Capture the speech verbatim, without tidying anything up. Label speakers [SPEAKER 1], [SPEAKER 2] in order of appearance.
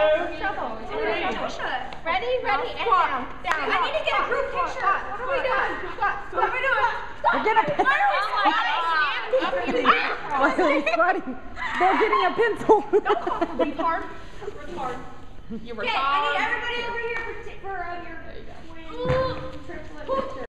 [SPEAKER 1] Shuffle. Ready, ready, and down. Down. I need to get a group picture. What are we doing? What are we doing?
[SPEAKER 2] We're getting a pencil. Why are we squatting? They're getting a pencil.
[SPEAKER 1] Don't call for retard. Retard. You retard. Okay, I need everybody over here for, for uh, your. There you go. Triplet picture.